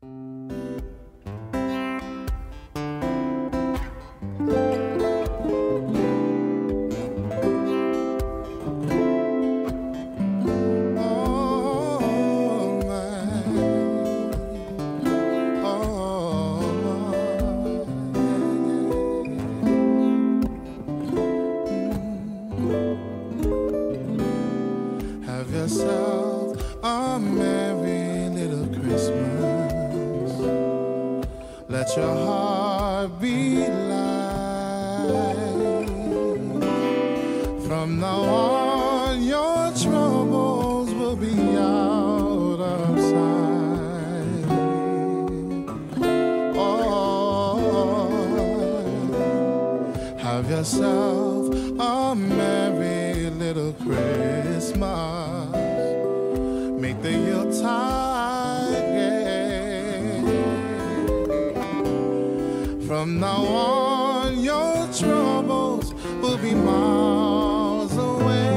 Yourself a merry little Christmas. Let your heart be light. From now on, your troubles will be out of sight. Oh, have yourself a merry little Christmas. Make the Yuletide gay. From now on, your troubles will be miles away.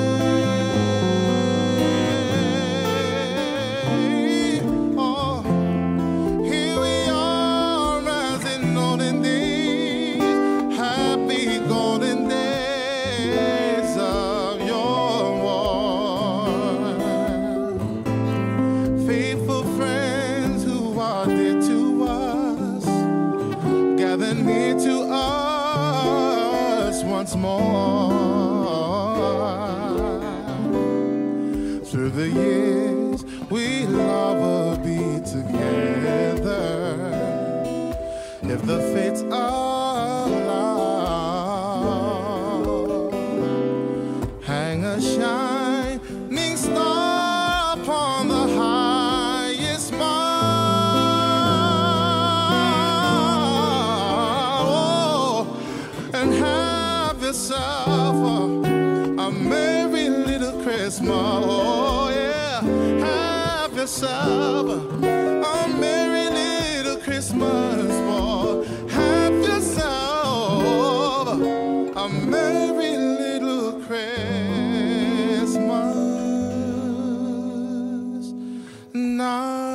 Oh, here we are as in olden days, happy golden days of your war. Faithful friends who are dear to us, gather near to us once more. Through the years, we love will be together, if the fates allow. Hang a shining star upon the highest mile, and have yourself a merry little Christmas. Oh yeah, have yourself a merry little Christmas, boy. Have yourself a merry little Christmas now.